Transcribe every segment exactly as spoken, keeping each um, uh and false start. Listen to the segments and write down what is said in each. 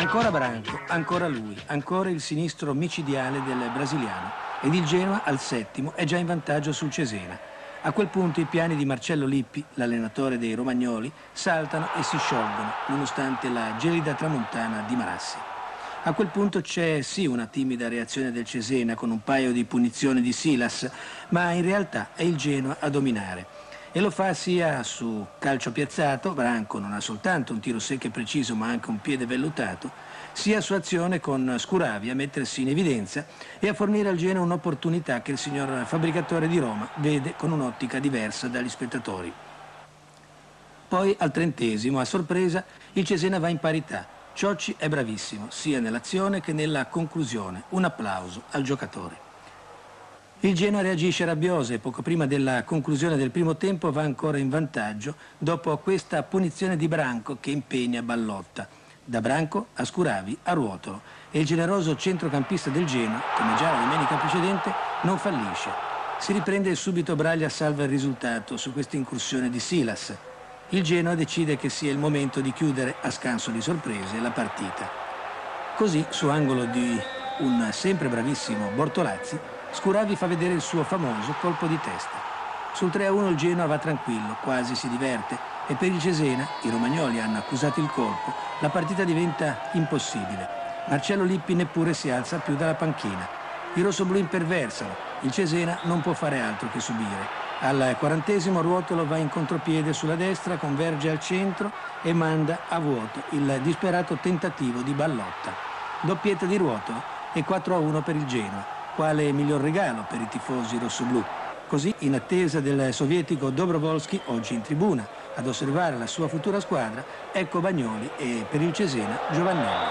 Ancora Branco, ancora lui, ancora il sinistro micidiale del brasiliano. Ed il Genoa al settimo è già in vantaggio sul Cesena. A quel punto i piani di Marcello Lippi, l'allenatore dei romagnoli, saltano e si sciolgono, nonostante la gelida tramontana di Marassi. A quel punto c'è sì una timida reazione del Cesena con un paio di punizioni di Silas, ma in realtà è il Genoa a dominare. E lo fa sia su calcio piazzato, Branco non ha soltanto un tiro secco e preciso ma anche un piede vellutato, sia su azione con Scuravi a mettersi in evidenza e a fornire al Genoa un'opportunità che il signor fabbricatore di Roma vede con un'ottica diversa dagli spettatori. Poi al trentesimo, a sorpresa, il Cesena va in parità. Ciocci è bravissimo, sia nell'azione che nella conclusione. Un applauso al giocatore. Il Genoa reagisce rabbioso e poco prima della conclusione del primo tempo va ancora in vantaggio dopo questa punizione di Branco che impegna Ballotta. Da Branco a Scuravi a Ruotolo e il generoso centrocampista del Genoa, come già la domenica precedente, non fallisce. Si riprende e subito Braglia salva il risultato su questa incursione di Silas. Il Genoa decide che sia il momento di chiudere a scanso di sorprese la partita. Così, su angolo di un sempre bravissimo Bortolazzi, Scuravi fa vedere il suo famoso colpo di testa. Sul tre a uno il Genoa va tranquillo, quasi si diverte, e per il Cesena, i romagnoli hanno accusato il colpo, la partita diventa impossibile. Marcello Lippi neppure si alza più dalla panchina. I rossoblù imperversano, il Cesena non può fare altro che subire. Al quarantesimo Ruotolo va in contropiede sulla destra, converge al centro e manda a vuoto il disperato tentativo di Ballotta. Doppietta di Ruotolo e quattro a uno per il Genoa. Quale miglior regalo per i tifosi rossoblù? Così, in attesa del sovietico Dobrovolsky, oggi in tribuna, ad osservare la sua futura squadra, ecco Bagnoli e per il Cesena Giovannelli.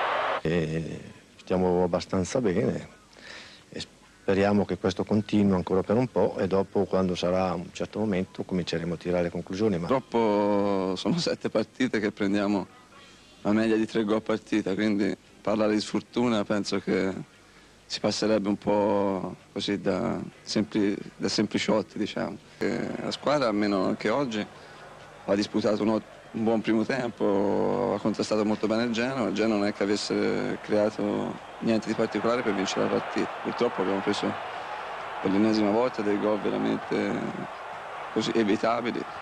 E stiamo abbastanza bene e speriamo che questo continui ancora per un po' e dopo, quando sarà un certo momento, cominceremo a tirare le conclusioni. Ma... Purtroppo sono sette partite che prendiamo una media di tre gol a partita, quindi parlare di sfortuna penso che si passerebbe un po' così da, sempli, da sempliciotti, diciamo. E la squadra, almeno anche oggi, ha disputato uno, un buon primo tempo, ha contrastato molto bene il Genoa. Il Genoa non è che avesse creato niente di particolare per vincere la partita. Purtroppo abbiamo preso per l'ennesima volta dei gol veramente così evitabili.